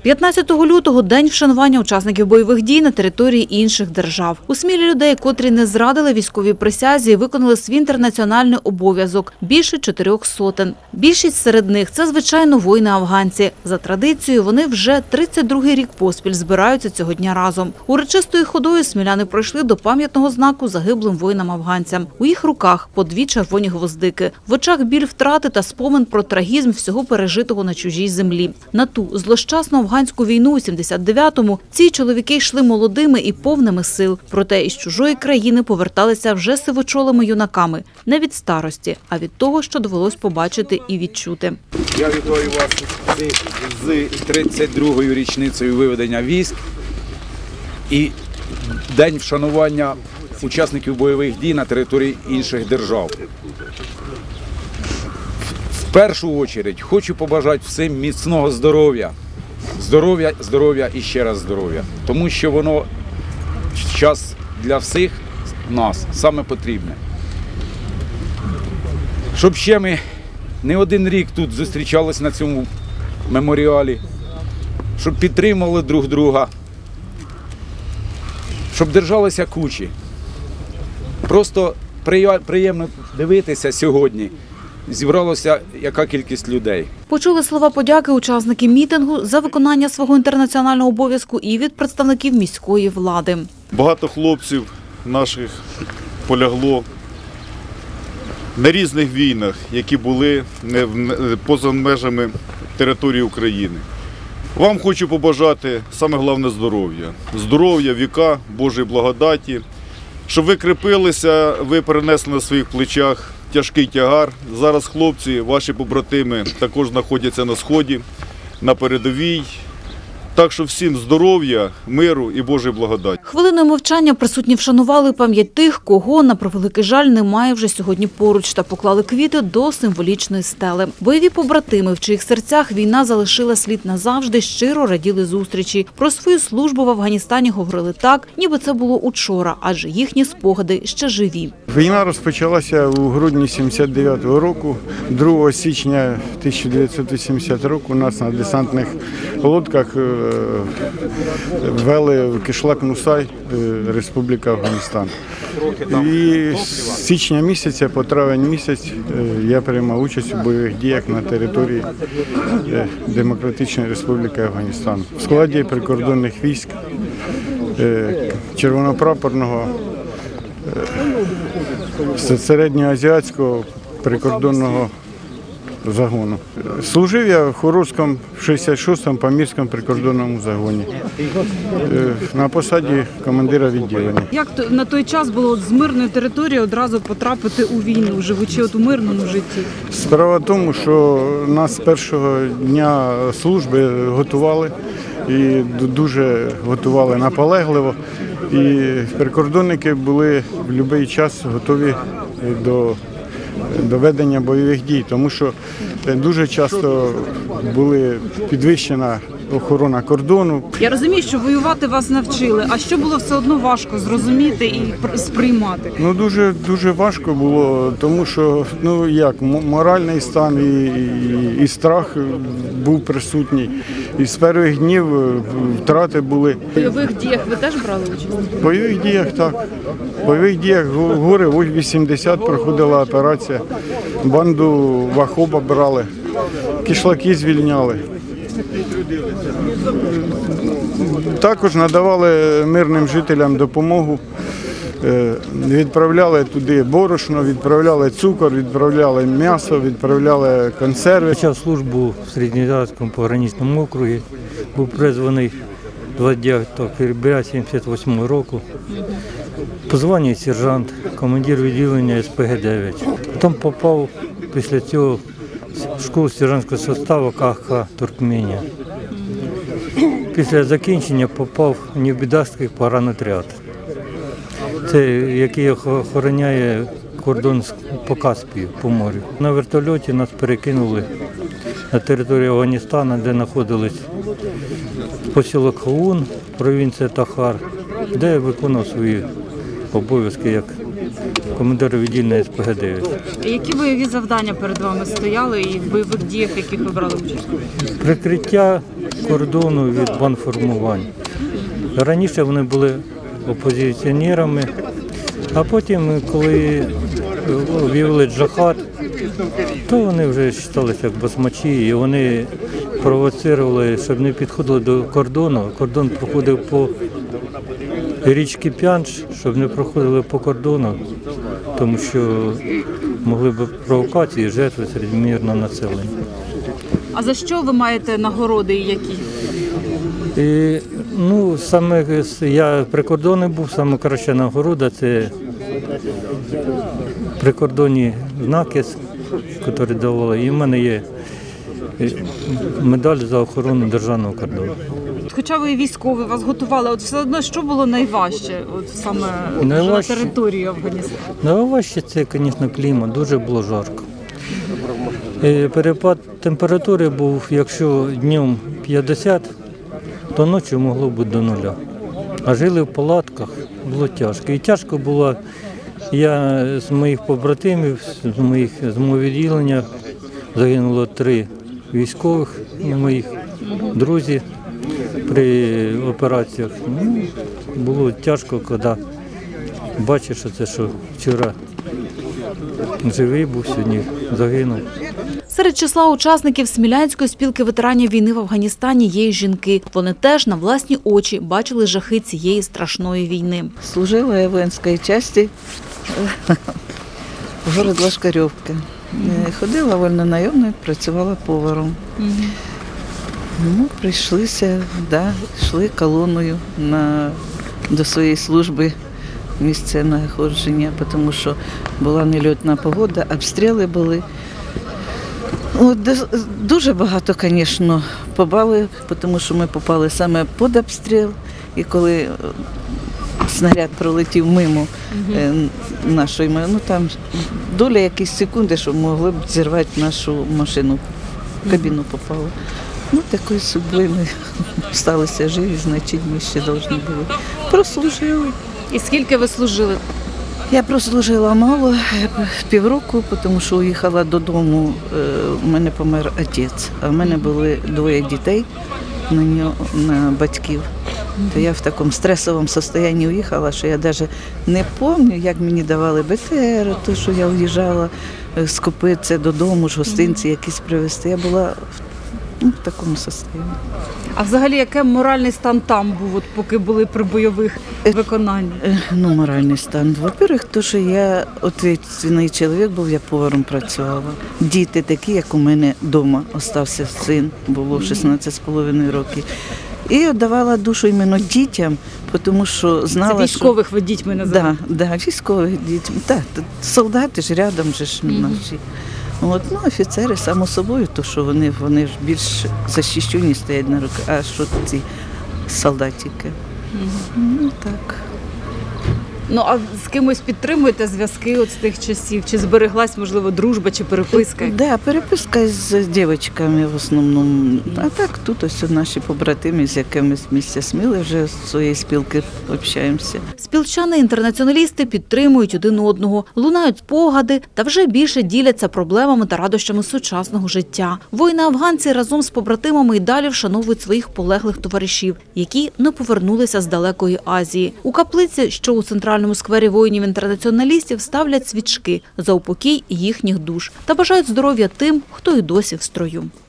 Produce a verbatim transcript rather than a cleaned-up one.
п'ятнадцятого лютого – день вшанування учасників бойових дій на території інших держав. У Смілі людей, котрі не зрадили військовій присязі і виконали свій інтернаціональний обов'язок – більше чотирьох сотень. Більшість серед них – це, звичайно, воїни-афганці. За традицією, вони вже тридцять другий рік поспіль збираються цього дня разом. Урочистою ходою сміляни пройшли до пам'ятного знаку загиблим воїнам-афганцям. У їх руках по дві червоні гвоздики. В очах біль втрати та спомин про трагізм всього пережитого на чужій землі. На ту злощасну афганську війну у сімдесят дев'ятому ці чоловіки йшли молодими і повними сил. Проте із чужої країни поверталися вже сивочолими юнаками. Не від старості, а від того, що довелось побачити і відчути. Я вітаю вас з тридцять другою річницею виведення військ і день вшанування учасників бойових дій на території інших держав. В першу чергу хочу побажати всім міцного здоров'я. Здоров'я, здоров'я і ще раз здоров'я. Тому що воно зараз для всіх нас саме потрібне. Щоб ще ми не один рік тут зустрічалися на цьому меморіалі, щоб підтримували друг друга, щоб держалися кучі. Просто приємно дивитися сьогодні. Зібралося яка кількість людей. Почули слова подяки учасники мітингу за виконання свого інтернаціонального обов'язку і від представників міської влади. Багато хлопців наших полягло на різних війнах, які були поза межами території України. Вам хочу побажати саме головне здоров'я. Здоров'я, віка, Божої благодаті, щоб ви крепилися, ви перенесли на своїх плечах тяжкий тягар. Зараз хлопці, ваші побратими, також знаходяться на сході, на передовій. Так що всім здоров'я, миру і Божої благодаті. Хвилиною мовчання присутні вшанували пам'ять тих, кого, на превеликий жаль, немає вже сьогодні поруч, та поклали квіти до символічної стели. Бойові побратими, в чиїх серцях війна залишила слід назавжди, щиро раділи зустрічі. Про свою службу в Афганістані говорили так, ніби це було учора, адже їхні спогади ще живі. Війна розпочалася у грудні сімдесят дев'ятого року. другого січня тисяча дев'ятсот вісімдесятого року у нас на десантних лодках ввели в Кишлак-Мусай, Республіка Афганістан. І з січня місяця по травень місяць я приймав участь у бойових діях на території Демократичної Республіки Афганістан. В складі прикордонних військ, червонопрапорного, середньоазіатського прикордонного загону. Служив я в Хуровському шістдесят шостому Памірському прикордонному загоні на посаді командира відділення. Як на той час було з мирної території одразу потрапити у війну, живучи от у мирному житті? Справа в тому, що нас з першого дня служби готували і дуже готували наполегливо. І прикордонники були в будь-який час готові до до ведення бойових дій, тому що дуже часто були підвищена охорона кордону. Я розумію, що воювати вас навчили, а що було все одно важко зрозуміти і сприймати? Ну дуже дуже важко було, тому що ну як моральний стан і, і, і страх був присутній. І з перших днів втрати були. В бойових діях ви теж брали участь? В бойових діях так. В бойових діях гори вісімдесят проходила операція. Банду Вахоба брали, кишлаки звільняли. Також надавали мирним жителям допомогу. Відправляли туди борошно, відправляли цукор, відправляли м'ясо, відправляли консерви. Почав службу в Середньоазіатському пограничному округі, був призваний двадцять дев'ятого февраля сімдесят восьмого року. По званню сержант, командир відділення ес пе ге дев'ять. Потім попав після цього в школу сержантського составу ка ах ка Туркменія. Після закінчення попав в Небідастський погранотряд. Це який охороняє кордон по Каспію, по морю. На вертольоті нас перекинули на територію Афганістану, де знаходились посілок Хаун, провінція Тахар, де я виконав свої обов'язки як командир відділення ес пе ге дев'ять. Які бойові завдання перед вами стояли і в бойових діях, в яких ви брали участь? Прикриття кордону від бандформувань. Раніше вони були опозиціонерами, а потім, коли об'явили джихад, то вони вже вважалися як басмачі, і вони провоцирували, щоб не підходили до кордону. Кордон проходив по річці П'янч, щоб не проходили по кордону, тому що могли б провокації, жертви серед мирного населення. А за що ви маєте нагороди і які? І, ну, саме я прикордонний був, саме краща нагорода – це прикордонні знаки, які давали. І в мене є медаль за охорону державного кордону. Хоча ви військові, вас готували, от все одно, що було найважче от саме Найважче? на території Афганістану? Найважче – це, звісно, клімат, дуже було жарко. І перепад температури був, якщо днем п'ятдесят, то ночі могло бути до нуля. А жили в палатках, було тяжко. І тяжко було, я з моїх побратимів, з моїх з мого відділення загинуло три військових, моїх друзів при операціях. Ну, було тяжко, коли бачиш, що це, що вчора живий був, сьогодні загинув. Серед числа учасників Смілянської спілки ветеранів війни в Афганістані є й жінки. Вони теж на власні очі бачили жахи цієї страшної війни. Служила я в воинской части в город Лошкарьовка. Ходила вольнонаємною, працювала поваром. Ну, прийшлися, да, йшли колоною на, до своєї служби місце знаходження, тому що була нельотна погода, обстріли були. От, дуже багато, звісно, побали, тому що ми попали саме під обстріл, і коли снаряд пролетів мимо угу. нашої, ну там доля якісь секунди, що могли б зірвати нашу машину, в кабіну попало. Ну, такої судьби ми сталися живі, значить ми ще повинні були. Прослужили. І скільки ви служили? Я прослужила мало, півроку, тому що уїхала додому, у мене помер отець, а в мене були двоє дітей на нього, на батьків. То я в такому стресовому стані уїхала, що я навіть не пам'ятаю, як мені давали Б Т Р, то, що я уїжджала скупитися додому, ж гостинці якісь привезти. Я була в, ну, в такому стані. А взагалі, який моральний стан там був, от, поки були при бойових виконаннях? Ну, моральний стан. Во-первых, то, що я відповідальний чоловік був, я поваром працювала. Діти такі, як у мене вдома. Остався син, було шістнадцять з половиною років. І віддавала душу іменно дітям, тому що знала, це військових що... ви дітьми називаєте? Так, да, да, військових дітьми. Так, солдати ж рядом же ж mm-hmm. наші. От, ну, офіцери, само собою, то, що вони, вони ж більш захищені стоять на руках, а що ці солдатики. Mm-hmm. Ну, так. Ну, а з кимось підтримуєте зв'язки от з тих часів? Чи збереглась, можливо, дружба чи переписка? Так, да, переписка з дівчатками в основному. А так, тут ось наші побратими, з якими з місця Сміли вже з своєї спілки общаємося. Спілчани-інтернаціоналісти підтримують один одного, лунають спогади та вже більше діляться проблемами та радощами сучасного життя. Воїни-афганці разом з побратимами й далі вшановують своїх полеглих товаришів, які не повернулися з далекої Азії. У каплиці, що у центральному В сквері воїнів-інтернаціоналістів ставлять свічки за упокій їхніх душ та бажають здоров'я тим, хто й досі в строю.